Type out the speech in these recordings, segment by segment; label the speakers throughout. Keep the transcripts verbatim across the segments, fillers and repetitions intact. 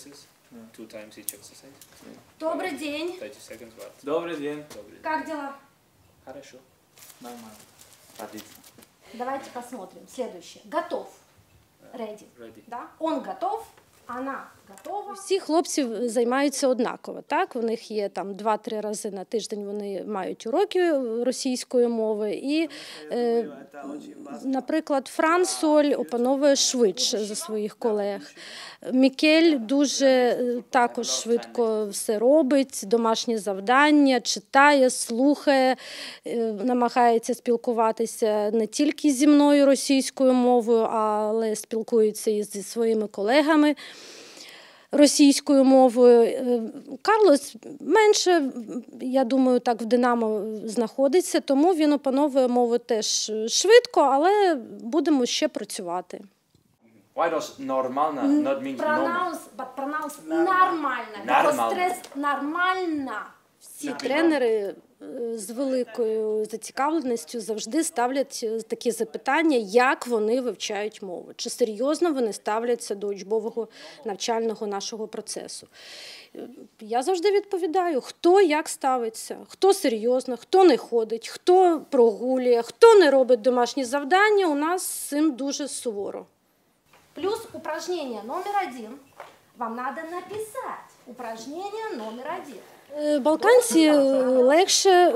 Speaker 1: exercises, two times each exercise.
Speaker 2: Добрый день.
Speaker 1: thirty seconds what?
Speaker 3: Добрый день.
Speaker 1: Добрый.
Speaker 2: Как дела?
Speaker 1: Хорошо.
Speaker 3: Нормально. Отлично.
Speaker 2: Давайте посмотрим. Следующее. Готов. Ready.
Speaker 1: Ready.
Speaker 2: Да? Он готов, вона готова. Всі хлопці займаються однаково. Так? У них є там два-три рази на тиждень вони мають уроки російської мови. І, е, наприклад, Фран Соль опановує швидше за своїх колег. Мікель дуже також швидко все робить, домашні завдання, читає, слухає, намагається спілкуватися не тільки зі мною російською мовою, але спілкується і зі своїми колегами російською мовою. Карлос менше, я думаю, так в Динамо знаходиться, тому він опановує мову теж швидко, але будемо ще працювати.
Speaker 3: Why does нормально not mean normal?
Speaker 2: Pronounce, but pronounce нормально. Because stress нормально. Всі тренери з великою зацікавленістю завжди ставлять такі запитання, як вони вивчають мову, чи серйозно вони ставляться до учбового навчального нашого процесу. Я завжди відповідаю, хто як ставиться, хто серйозно, хто не ходить, хто прогулює, хто не робить домашні завдання, у нас з цим дуже суворо. Плюс упражнение номер один. Вам надо написать упражнение номер один. Балканці легше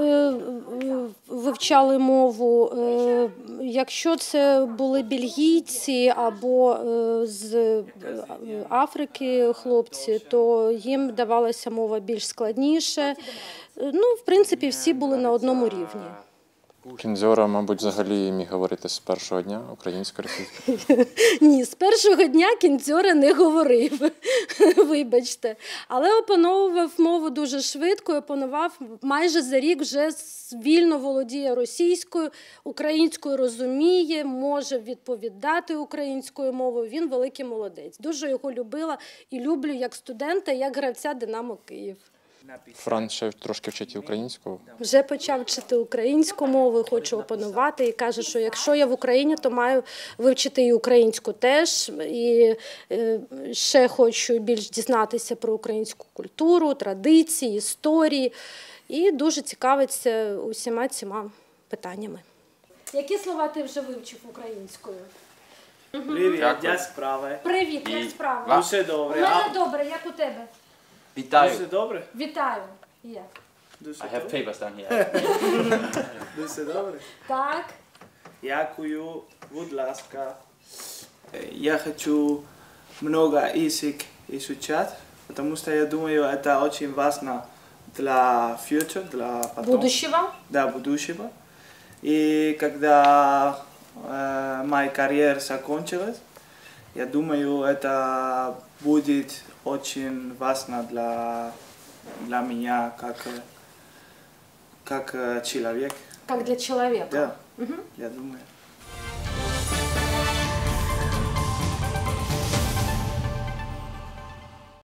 Speaker 2: вивчали мову. Якщо це були бельгійці або з Африки хлопці, то їм давалася мова більш складніше. Ну, в принципі, всі були на одному рівні.
Speaker 4: Кіндзьора, мабуть, взагалі міг говорити з першого дня українсько-російською?
Speaker 2: Ні, з першого дня Кіндзьора не говорив, вибачте. Але опановував мову дуже швидко, опанував майже за рік вже вільно володіє російською, українською розуміє, може відповідати українською мовою. Він великий молодець. Дуже його любила і люблю як студента, як гравця «Динамо Київ».
Speaker 4: Фран ще трошки вчить українську.
Speaker 2: Вже почав вчити українську мову, хоче опанувати і каже, що якщо я в Україні, то маю вивчити і українську теж. І ще хочу більш дізнатися про українську культуру, традиції, історії. І дуже цікавиться усіма цими питаннями. Які слова ти вже вивчив українською?
Speaker 5: Привіт, як справи?
Speaker 2: Привіт, як справи?
Speaker 5: Дуже добре.
Speaker 2: У мене добре, як у тебе?
Speaker 3: Вітаю.
Speaker 5: Дуже добре?
Speaker 2: Вітаю. Як?
Speaker 5: Дуже
Speaker 3: I have
Speaker 5: добре.
Speaker 3: papers down here.
Speaker 5: Дуже добре.
Speaker 2: Так.
Speaker 5: Дякую, будь ласка. Я хочу много язык изучать, потому что я думаю, это очень важно для future, для потом.
Speaker 2: Будущего?
Speaker 5: Да, будущего. И когда э, моя карьера закончилась, я думаю, это будет очень важно для, для меня как, как человек.
Speaker 2: Как для человека?
Speaker 5: Да,
Speaker 2: Угу.
Speaker 5: я думаю.